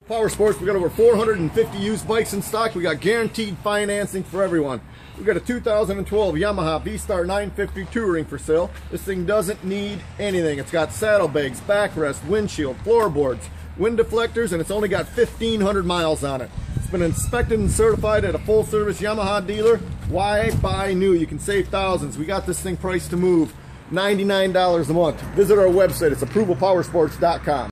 Power Sports, we got over 450 used bikes in stock. We got guaranteed financing for everyone. We got a 2012 Yamaha Vstar950 touring for sale. This thing doesn't need anything. It's got saddlebags, backrest, windshield, floorboards, wind deflectors, and it's only got 1,500 miles on it. It's been inspected and certified at a full-service Yamaha dealer. Why buy new? You can save thousands. We got this thing priced to move $99 a month. Visit our website. It's approvalpowersports.com.